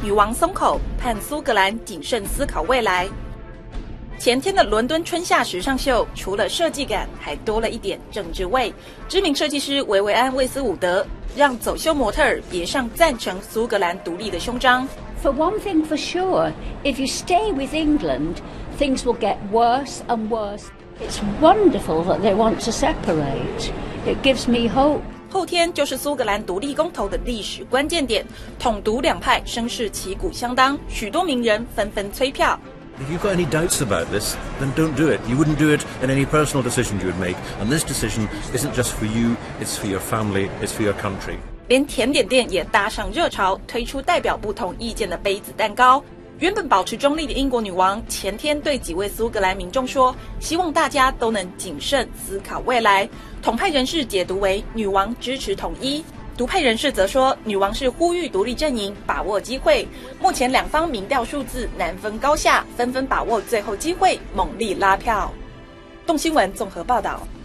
女王松口，盼苏格兰谨慎思考未来。前天的伦敦春夏时尚秀，除了设计感，还多了一点政治味。知名设计师维维安·魏斯伍德让走秀模特儿别上赞成苏格兰独立的胸章。 For one thing for sure, if you stay with England, things will get worse and worse. It's wonderful that they want to separate. It gives me hope. 后天就是苏格兰独立公投的历史关键点，统独两派声势旗鼓相当，许多名人纷纷催票。 If you've got any doubts about this, then don't do it. You wouldn't do it in any personal decision you would make. And this decision isn't just for you, it's for your family, it's for your country. 连甜点店也搭上热潮，推出代表不同意见的杯子蛋糕。原本保持中立的英国女王前天对几位苏格兰民众说，希望大家都能谨慎思考未来。统派人士解读为女王支持统一，独派人士则说女王是呼吁独立阵营把握机会。目前两方民调数字难分高下，纷纷把握最后机会，猛力拉票。动新闻综合报道。